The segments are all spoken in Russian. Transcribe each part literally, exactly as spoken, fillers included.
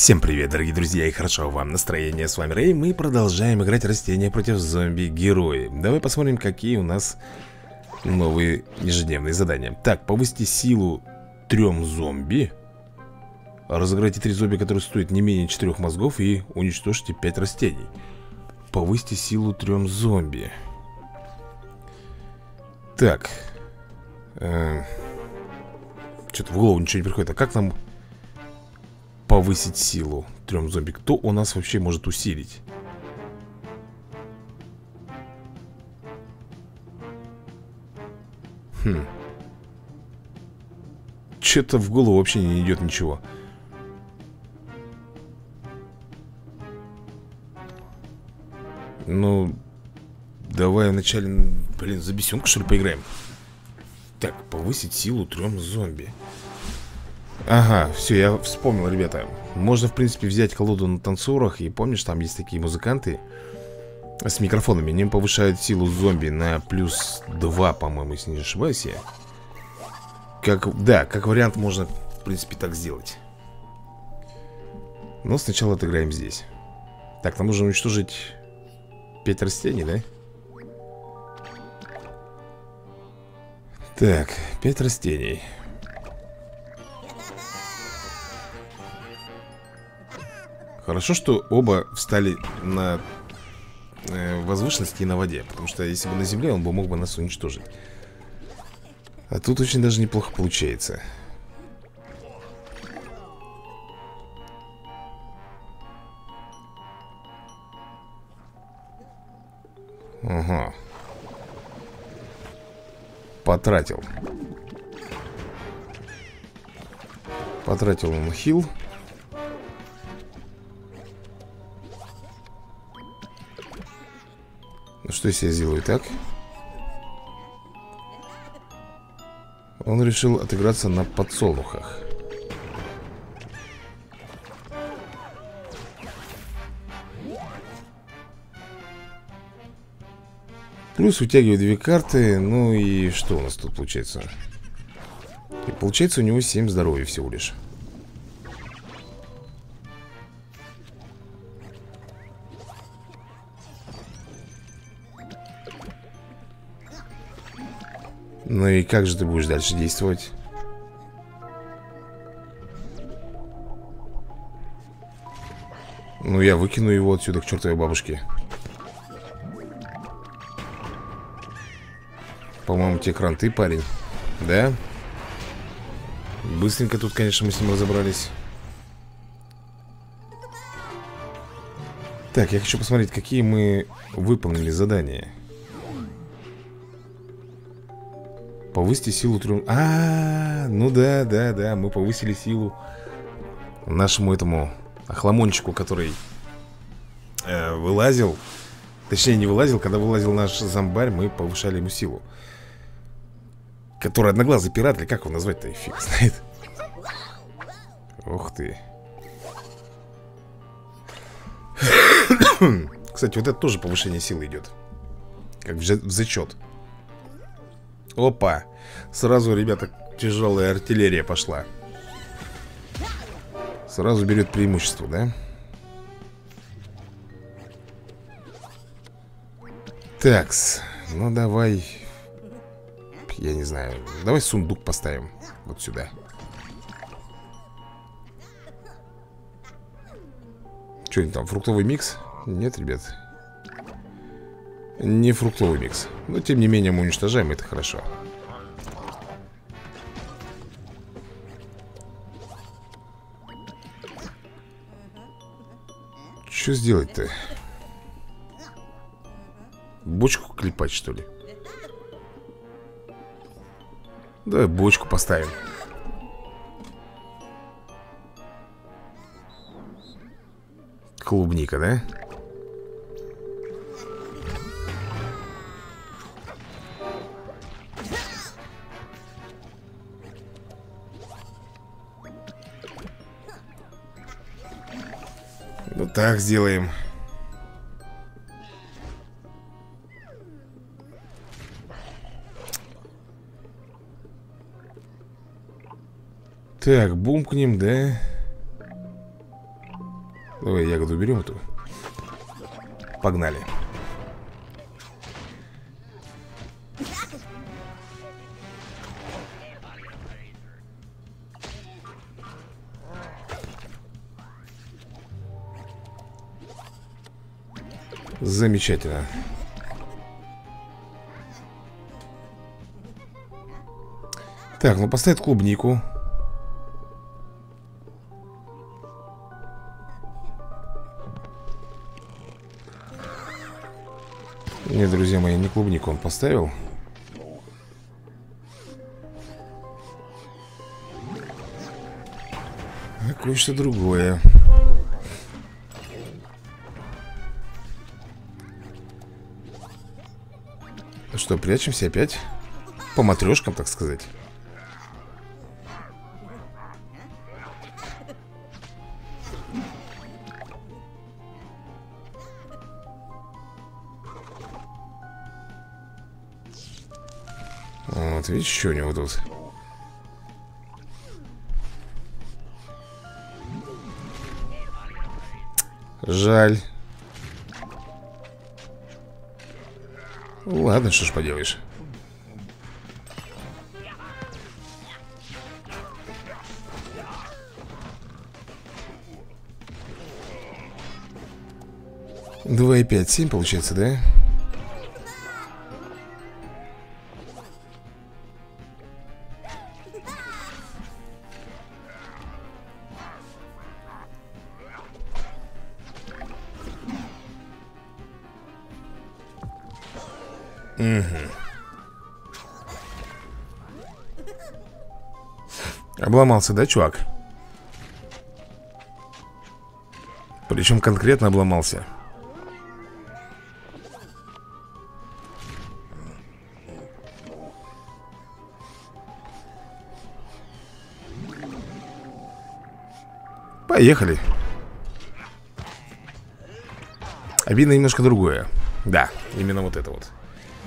Всем привет, дорогие друзья, и хорошо вам настроение. С вами Рэй, мы продолжаем играть растения против зомби-герои. Давай посмотрим, какие у нас новые ежедневные задания. Так, повысьте силу трем зомби. Разыграйте три зомби, которые стоят не менее четырех мозгов, и уничтожьте пять растений. Повысьте силу трем зомби. Так э, Что-то в голову ничего не приходит. А как нам повысить силу трем зомби? Кто у нас вообще может усилить? Хм. Что-то в голову вообще не идет ничего. Ну, давай вначале, блин, за бесенку, что ли, поиграем? Так, повысить силу трем зомби. Ага, все, я вспомнил, ребята. Можно, в принципе, взять колоду на танцорах. И помнишь, там есть такие музыканты с микрофонами. Они повышают силу зомби на плюс два, по-моему, если не ошибаюсь я. Как, да, как вариант можно, в принципе, так сделать. Но сначала отыграем здесь. Так, нам нужно уничтожить пять растений, да? Так, пять растений. Хорошо, что оба встали на э, возвышенности и на воде. Потому что если бы на земле, он бы мог бы нас уничтожить. А тут очень даже неплохо получается. Ага. Потратил. Потратил он хил. Ну что, если я сделаю так? Он решил отыграться на подсолнухах. Плюс вытягивает две карты. Ну и что у нас тут получается? И получается у него семь здоровья всего лишь. Ну и как же ты будешь дальше действовать? Ну я выкину его отсюда к чертовой бабушке. По-моему, те кранты, парень. Да? Быстренько тут, конечно, мы с ним разобрались. Так, я хочу посмотреть, какие мы выполнили задания. Повысьте силу трем... А, ну да, да, да, мы повысили силу нашему этому охламончику, который э, вылазил. Точнее, не вылазил, когда вылазил наш зомбарь, мы повышали ему силу. Который одноглазый пират, или как его назвать-то, фиг знает. Ух ты. Кстати, вот это тоже повышение силы идет. Как в зачет. Опа. Сразу, ребята, тяжелая артиллерия пошла. Сразу берет преимущество, да? Такс. Ну давай. Я не знаю. Давай сундук поставим вот сюда. Что-нибудь там, фруктовый микс? Нет, ребят. Не фруктовый микс. Но тем не менее мы уничтожаем, это хорошо. Что сделать-то? Бочку клепать, что ли? Давай бочку поставим. Клубника, да? Ну так сделаем. Так, бумкнем, да? Давай ягоду уберем эту. Погнали. Замечательно. Так, ну поставить клубнику. Нет, друзья мои, не клубнику он поставил. А кое-что другое. Ну что, прячемся опять? По матрешкам, так сказать. Вот, видишь, что у него тут? Жаль. Ладно, что ж поделаешь. Два и пять, семь получается, да? Угу. Обломался, да, чувак? Причем конкретно обломался. Поехали. Обидно немножко другое. Да, именно вот это вот.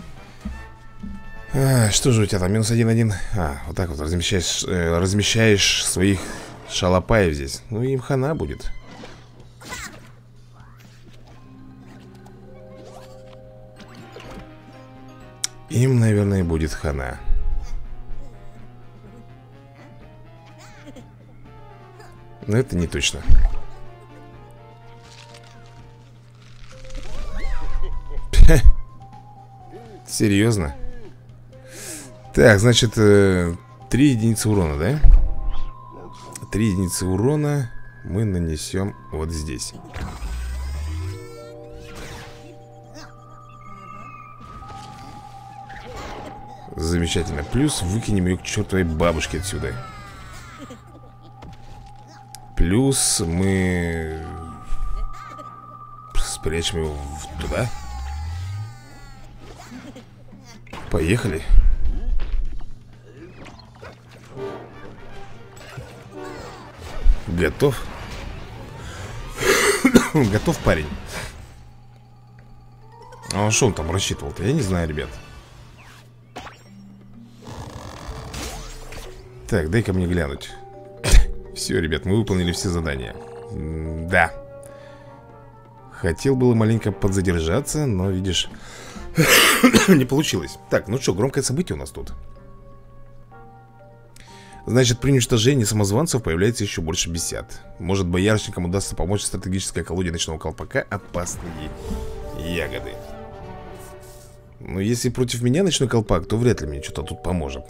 А, что же у тебя там? Минус один, один. А, вот так вот размещаешь, э, размещаешь своих шалопаев здесь. Ну, им хана будет. Им, наверное, будет хана. Но это не точно. Серьезно? Так, значит, э, три единицы урона, да? Три единицы урона мы нанесем вот здесь. Замечательно. Плюс выкинем ее к чертовой бабушке отсюда. Плюс мы спрячем его туда. Поехали. Готов? Готов, парень? А что он там рассчитывал-то? Я не знаю, ребят. Так, дай-ка мне глянуть. Все, ребят, мы выполнили все задания. Да. Хотел было маленько подзадержаться, но, видишь, не получилось. Так, ну что, громкое событие у нас тут. Значит, при уничтожении самозванцев появляется еще больше бесед. Может, боярышникам удастся помочь стратегической колоде ночного колпака опасные ягоды. Но если против меня ночной колпак, то вряд ли мне что-то тут поможет.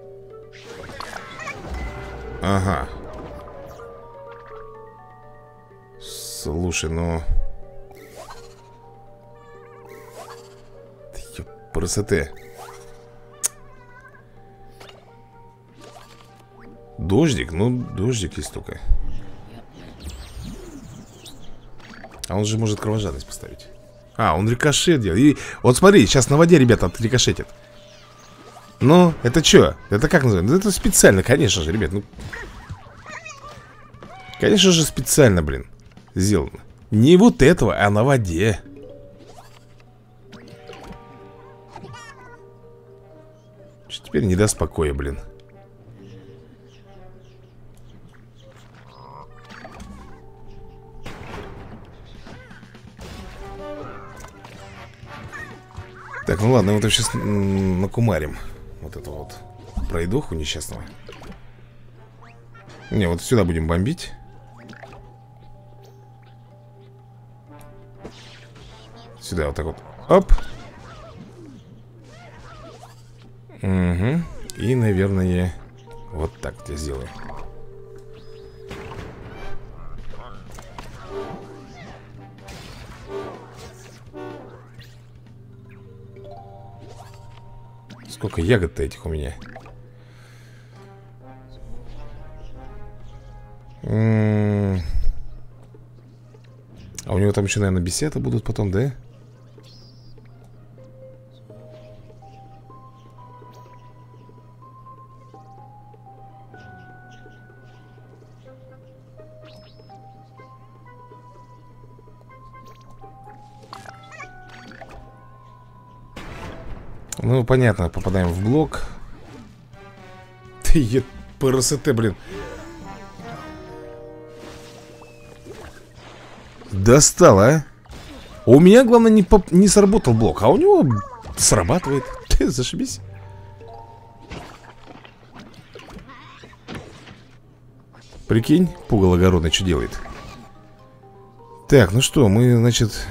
Ага. Слушай, ну... Красоты. Дождик? Ну, дождик есть только. А он же может кровожадность поставить. А, он рикошет делает. И вот смотри, сейчас на воде, ребята, отрикошетит. Ну, это что? Это как называется? Это специально, конечно же, ребят. Ну, конечно же, специально, блин, сделано. Не вот этого, а на воде. Теперь не даст покоя, блин. Так, ну ладно, вот сейчас накумарим вот это вот пройдоху несчастного. Не, вот сюда будем бомбить. Сюда вот так вот. Оп. Угу. И, наверное, вот так я сделаю. Сколько ягод-то этих у меня? М-м-м. А у него там еще, наверное, беседы будут потом, да? Ну, понятно, попадаем в блок. Ты е... ПРСТ, блин. Достало, а? У меня, главное, не, поп... не сработал блок. А у него срабатывает. Ты зашибись. Прикинь, пугало огородный что делает. Так, ну что, мы, значит...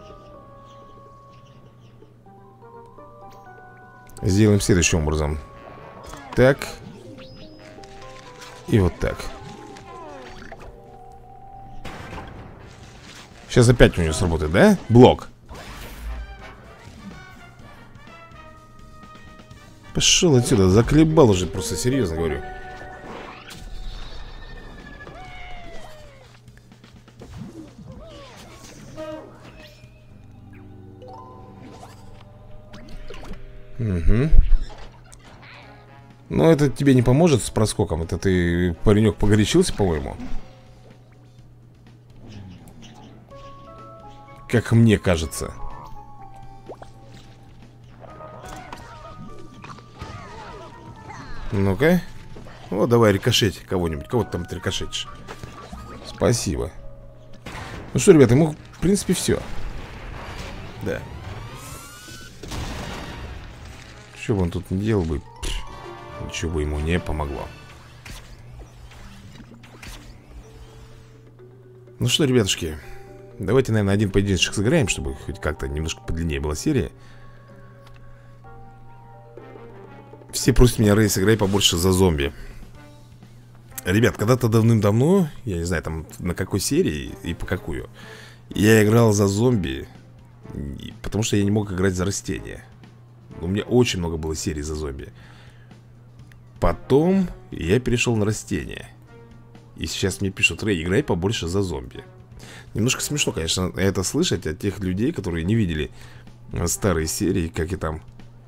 Сделаем следующим образом. Так. И вот так. Сейчас опять у него сработает, да? Блок. Пошел отсюда, заколебал уже, просто серьезно говорю. Угу. Но это тебе не поможет с проскоком. Это ты, паренек, погорячился, по-моему. Как мне кажется. Ну-ка. Вот, давай рикошеть кого-нибудь. Кого ты там рикошетишь? Спасибо. Ну что, ребята, ему, в принципе, все. Да. Что бы он тут не делал бы, ничего бы ему не помогло. Ну что, ребятушки, давайте, наверное, один поединочек сыграем, чтобы хоть как-то немножко подлиннее была серия. Все просят меня, Рэй, сыграй побольше за зомби. Ребят, когда-то давным-давно, я не знаю, там на какой серии и по какую, я играл за зомби, потому что я не мог играть за растения. У меня очень много было серий за зомби. Потом я перешел на растения. И сейчас мне пишут: Рэй, играй побольше за зомби. Немножко смешно, конечно, это слышать от тех людей, которые не видели старые серии, как и там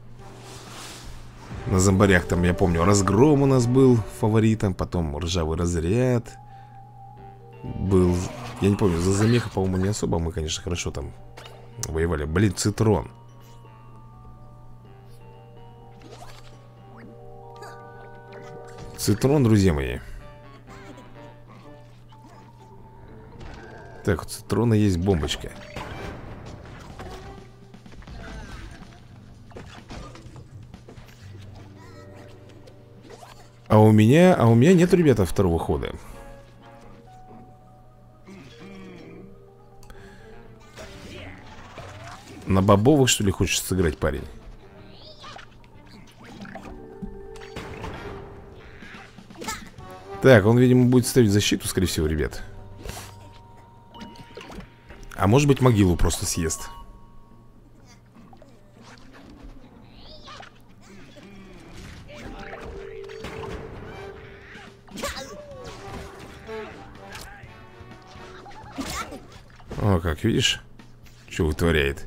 на зомбарях. Там, я помню, разгром у нас был фаворитом. Потом ржавый разряд был. Я не помню, за замеха, по-моему, не особо. Мы, конечно, хорошо там воевали. Блин, Цитрон. Цитрон, друзья мои. Так, у Цитрона есть бомбочка. А у меня, а у меня нет, ребята, второго хода. На бобовых, что ли, хочешь сыграть, парень? Так, он, видимо, будет ставить защиту, скорее всего, ребят. А может быть, могилу просто съест. О, как, видишь, что вытворяет.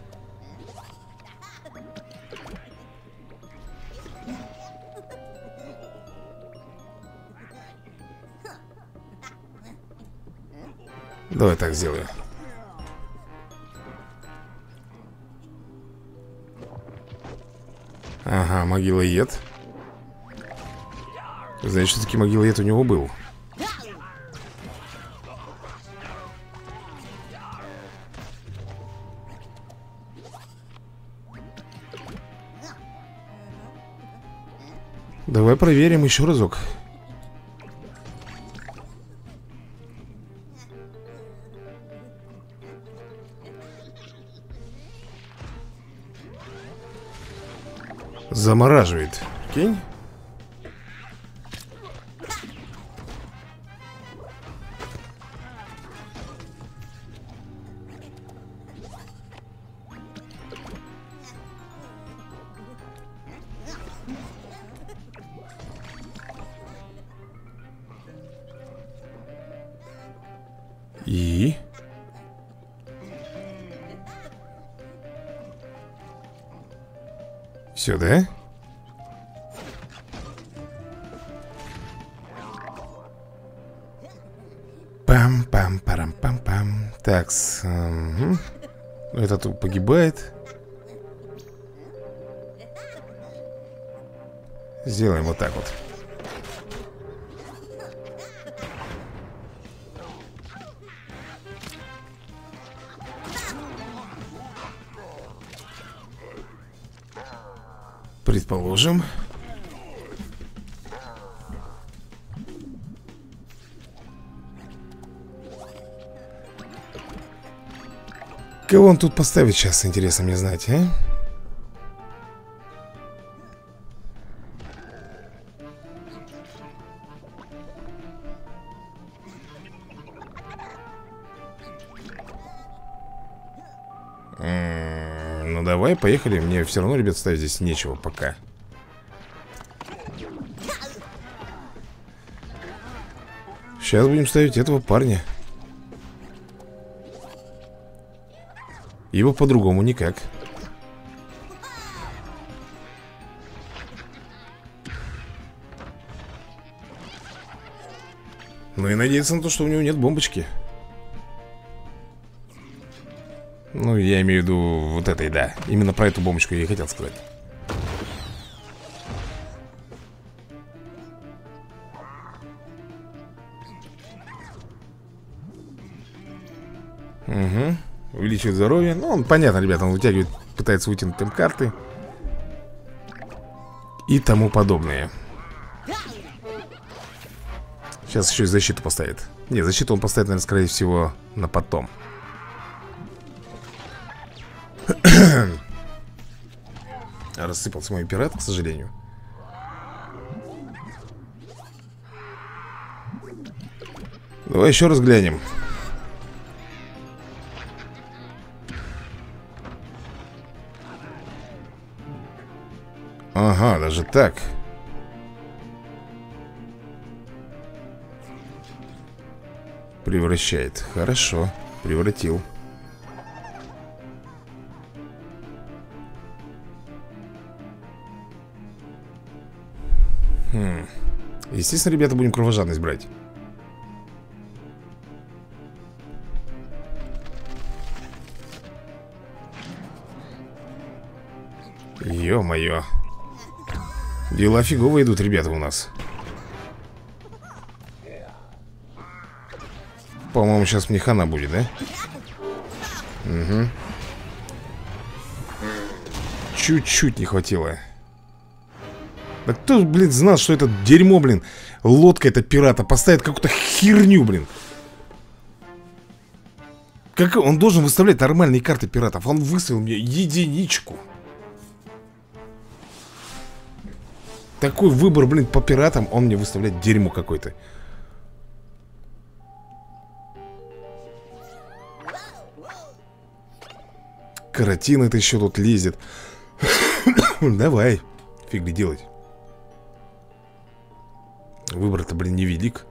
Давай так сделаю. Ага, могилоед. Значит, все-таки могилоед у него был. Давай проверим еще разок. Замораживает. Кинь. И... Все, да? Пам-пам-парам-пам-пам. Так, угу. Этот погибает. Сделаем вот так вот. Предположим. Кого он тут поставит сейчас, интересно мне знать, а? М-м, ну давай, поехали. Мне все равно, ребят, ставить здесь нечего пока. Сейчас будем ставить этого парня. Его по-другому никак. Ну и надеяться на то, что у него нет бомбочки. Ну, я имею в виду вот этой, да. Именно про эту бомбочку я и хотел сказать. Угу. Увеличивает здоровье. Ну, он, понятно, ребята, он вытягивает, пытается вытянуть там карты и тому подобное. Сейчас еще и защиту поставит. Не, защиту он поставит, наверное, скорее всего, на потом. Рассыпался мой пират, к сожалению. Давай еще раз глянем. Ага, даже так. Превращает. Хорошо, превратил. Хм. Естественно, ребята, будем кровожадность брать. Ё-моё. Дела фигово идут, ребята, у нас. По-моему, сейчас мне хана будет, да? Угу. Чуть-чуть не хватило. Да кто, блин, знал, что это дерьмо, блин, лодка это пирата поставит какую-то херню, блин. Как он должен выставлять нормальные карты пиратов? Он выставил мне единичку. Такой выбор, блин, по пиратам. Он мне выставляет дерьмо какое-то. Каратин это еще тут лезет. Давай. Фиг ли делать. Выбор-то, блин, невелик.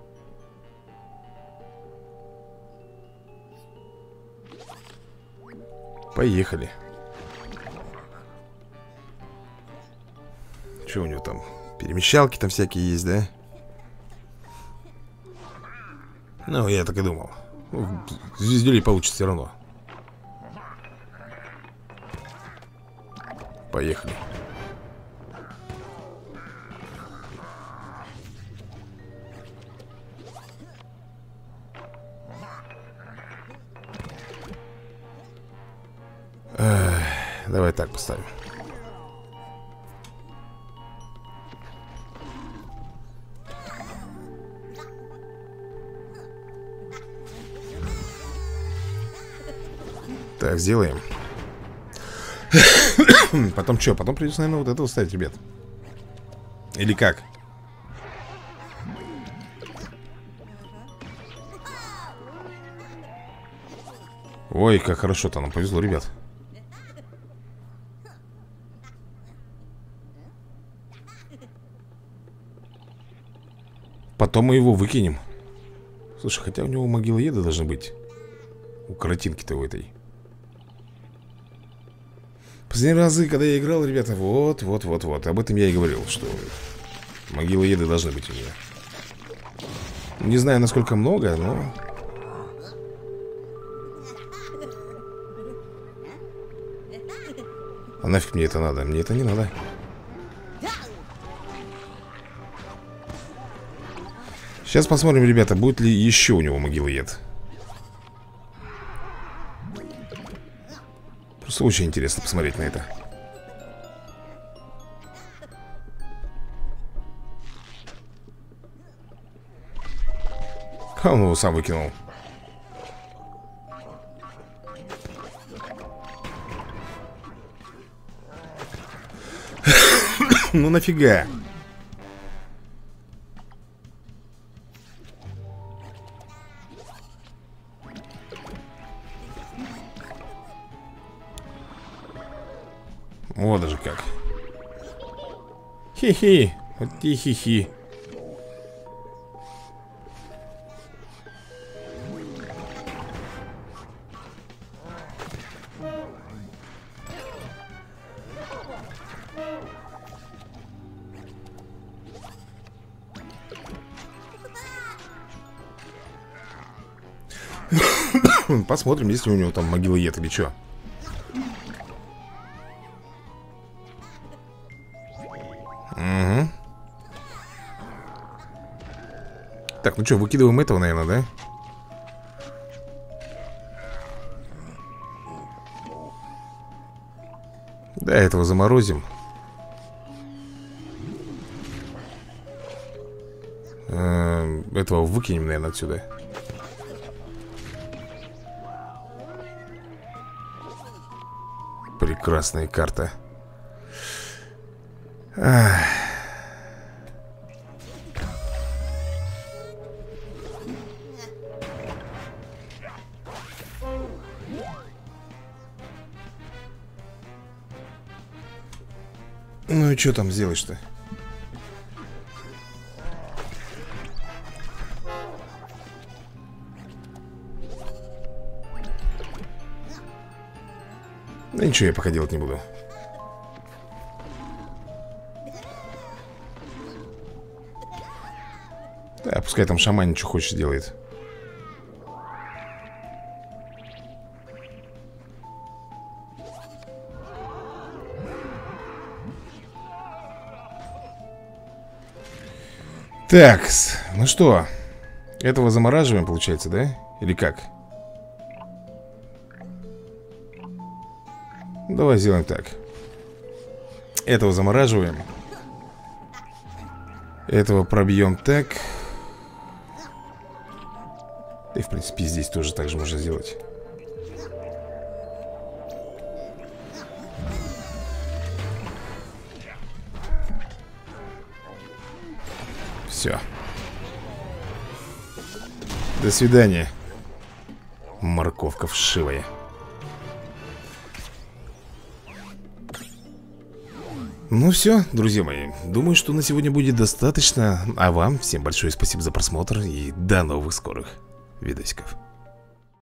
Поехали. Что у него там? Перемещалки там всякие есть, да? Ну, я так и думал. Звездюлей получится все равно. Поехали. Эх, давай так поставим. Так, сделаем. Потом что? Потом придется, наверное, вот это ставить, ребят. Или как? Ой, как хорошо-то нам повезло, ребят. Потом мы его выкинем. Слушай, хотя у него могилоеды должны быть. У каротинки-то у этой. Последние разы, когда я играл, ребята, вот, вот, вот, вот. Об этом я и говорил, что могилоеды должны быть у нее. Не знаю, насколько много, но... А нафиг мне это надо? Мне это не надо. Сейчас посмотрим, ребята, будет ли еще у него могилоед. Просто очень интересно посмотреть на это. А он его сам выкинул. Ну нафига? Вот даже как. Хи-хи. Вот и хи-хи. Посмотрим, есть ли у него там могилоед или что. Угу. Так, ну что, выкидываем этого, наверное, да? Да, этого заморозим. Э, Этого выкинем, наверное, отсюда. Прекрасная карта. Ах. Ну и что там сделаешь-то? Да ничего я пока делать не буду. Да, пускай там шаман что хочет делает. Так, ну что, этого замораживаем, получается, да? Или как? Давай сделаем так. Этого замораживаем. Этого пробьем так. И в принципе здесь тоже так же можно сделать. Все. До свидания. Морковка вшивая. Ну все, друзья мои, думаю, что на сегодня будет достаточно. А вам всем большое спасибо за просмотр и до новых скорых видосиков.